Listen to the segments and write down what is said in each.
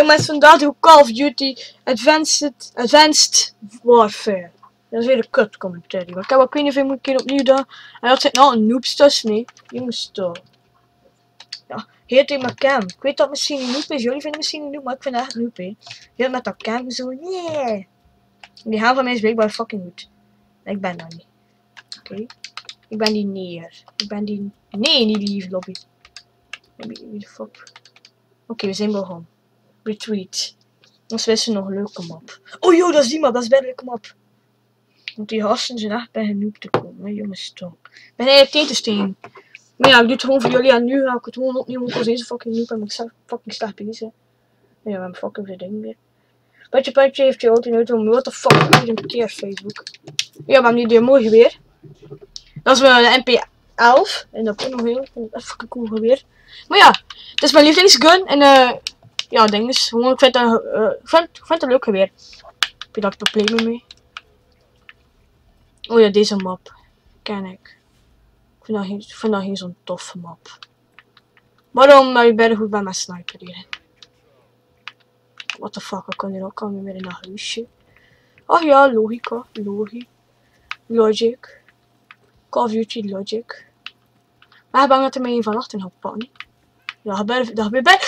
Mensen, vandaag doe ik Call of Duty Advanced Warfare. Dat is weer een kut commentaar. Maar ik heb ook weet niet of ik een keer opnieuw doen. En dat zit nou een noobs tussen, nee. Jongens toch. Ja, heet in mijn cam. Ik weet dat misschien een noob is. Jullie vinden misschien een noob, maar ik vind het echt noob, hè. Heel met dat cam zo, yeah. Die gaan van mij is blijkbaar fucking goed. Ik ben dat niet. Oké. Ik ben die neer. Ik ben die... Nee, niet die lobby. Wie de fuck. Oké, we zijn begonnen. Retweet. Ons wissen nog een leuke map. Oh joh, dat is die map. Dat is bij een leuke map. Want die gasten zijn echt bij een noob te komen. Hè, jongens, toch. Ik ben eigenlijk tegen te steen. Maar ja, ik doe het gewoon voor jullie. En nu ga ik het gewoon opnieuw. Want als deze fucking noob en ik zelf fucking slecht bezig. Ja, we hebben fucking veel dingen weer. Putje heeft je auto in auto. What the fuck? Ik een keer Facebook. Ja, maar nu die mooi geweer. Dat is mijn MP11. En dat komt nog heel. Dat fucking cool geweer. Maar ja, het is mijn lievelingsgun. En ja, dinges. Gewoon, ik vind het een leuk geweer. Heb je daar problemen mee? Oh ja, deze map. Ken ik. Ik vind dat geen zo'n toffe map. Waarom? Maar je bent goed bij mijn sniper hier. What the fuck, ik kan hier ook al weer in een huisje. Oh ja, logica. Logic. Call of Duty Logic. Maar bang dat er mij een van achter gaat pakken. Dat gebeurt bij.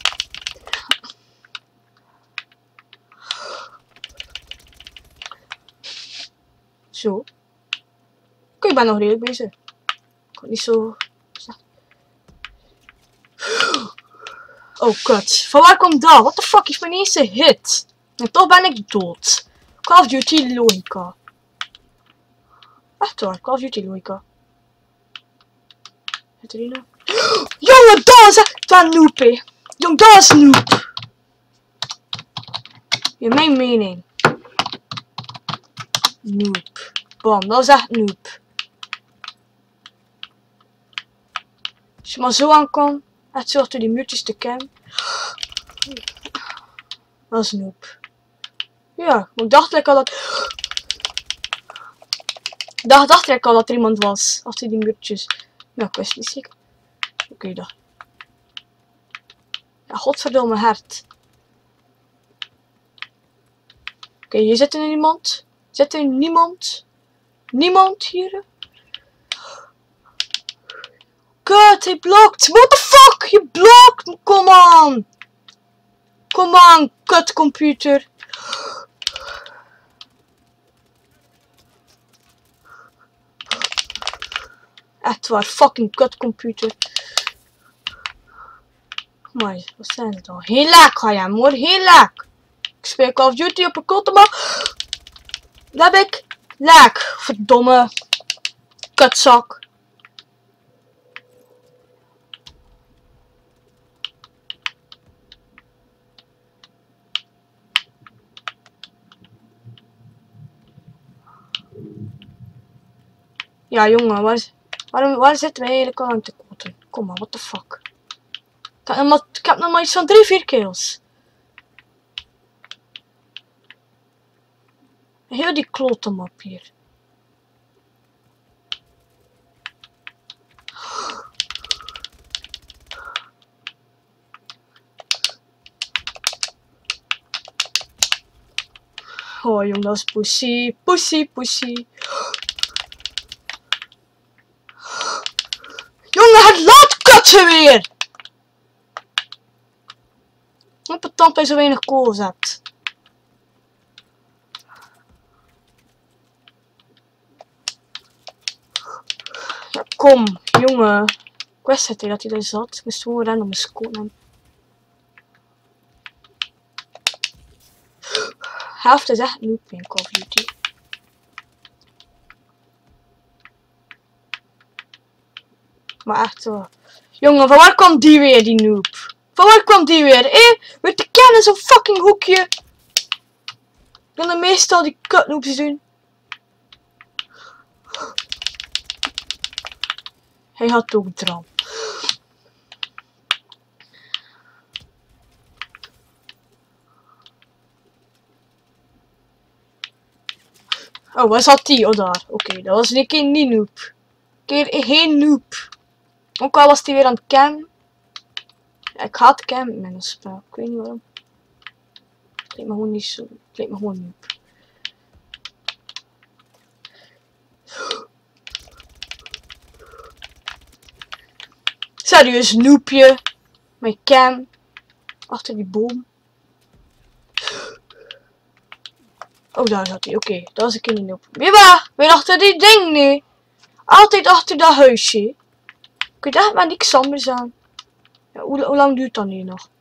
Zo. Ik ben nog redelijk bezig. Ik kan niet zo. Oh kut. Van waar komt dat? What the fuck is mijn eerste hit? En toch ben ik dood. Call of Duty Logica. Echt waar, Call of Duty Logica. Zit er hier nou? Jongen, dat is echt een noob, hè. Jong, dat is noob. In mijn mening. Noob. Bam, dat is echt noob. Als je maar zo aankomt, echt zo achter die muurtjes te kennen. Dat is noob. Ja, ik dacht ik al dat... dacht ik al dat er iemand was. Achter die muurtjes. Ja, ik wist niet zeker. Oké, dan. Ja, godverdomme hart. Oké, hier zit er niemand. Zit er niemand? Niemand hier? Kut, hij blokt. What the fuck? Je blokt. Kom aan. Kom aan, kut computer. Echt waar, fucking kut computer. Maar wat zijn het al? Heel leuk ga je hoor, heel leuk. Ik speel Call of Duty op een korte map. Dat heb ik. Leuk, verdomme. Kutzak. Ja jongen, waar zitten we eigenlijk al aan te koten? Kom maar, what the fuck. Ik heb nog maar iets van 3-4 kills. Heel die klote map hier. Oh jongen, dat is pussy. Pussy. Jongen, het laat kutsen weer! Op het tand hij zo weinig kool zet. Ja, kom, jongen. Ik wist het dat hij er zat. Ik moest gewoon rennen om mijn scoot nemen. Helft is echt noob in Call of Duty. Maar echt zo. Jongen, van waar kwam die weer, die noob? Van waar kwam die weer? Met de kennen zo'n fucking hoekje. Dan de meestal die kutnoobs doen. Hij had ook dram. Oh, waar zat die? Oh, daar. Oké, dat was een keer niet noob. Geen noob. Ook al was die weer aan het campen. Ja, ik haat campen in een spel. Ik weet niet waarom. lijkt me gewoon niet zo. Het lijkt me gewoon noob. Serieus, noepje. Mijn cam. Achter die boom. Oh, daar zat hij. Oké, dat was een keer niet noob. Weer achter die ding nu. Altijd achter dat huisje. Ik weet echt maar niks anders aan. Ja, hoe lang duurt dat nu nog?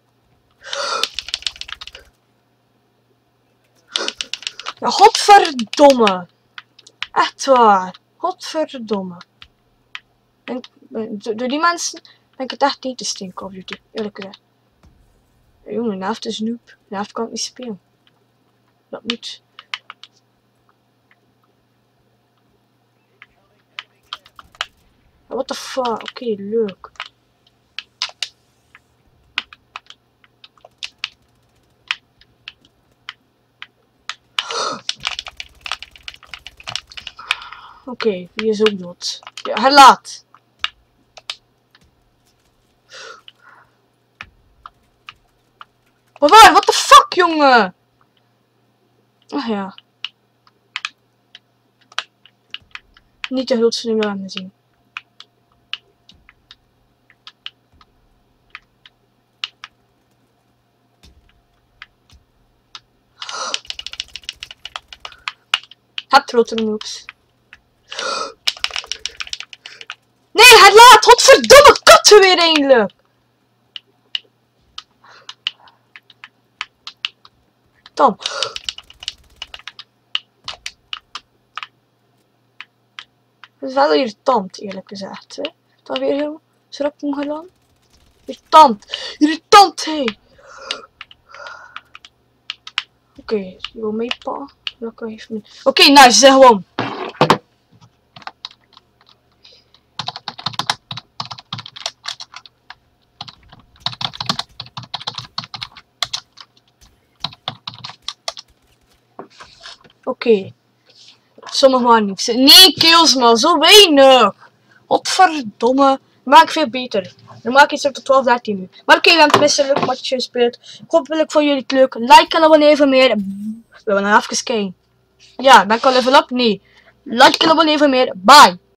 Ja, godverdomme. Echt waar. Godverdomme. Door die mensen ben ik het echt niet te stinken op YouTube. Eerlijk gezegd. Ja, jongen, de helft is noob. De helft kan ik niet spelen. Dat moet. Ja, what the fuck. Oké, leuk. Oké, wie is ook dood? Ja, hij laat. Waar? What the fuck, jongen? Ach ja. Niet de hulpste nu laten zien. Het grotere noobs. Nee, hij laat! Godverdomme katten weer eindelijk! Dan. Het is wel irritant, eerlijk gezegd. Hè? Dat weer heel schrap omgelaan. Irritant! Irritant, hé! Hey. Oké, je wil meepa. Oké, nice, zeg gewoon. Oké. Sommige waren niet. Nee, kills man, zo weinig. Godverdomme. Maak ik veel beter. Dan maak ik iets op de 12, 13 nu. Maar oké, we hebben tenminste een leuk matchje gespeeld. Hopelijk vond jullie het leuk. Like en abonneer voor meer. We hebben nog even kijken. Ja, ben ik al level up? Nee. Like en abonneer voor meer. Bye.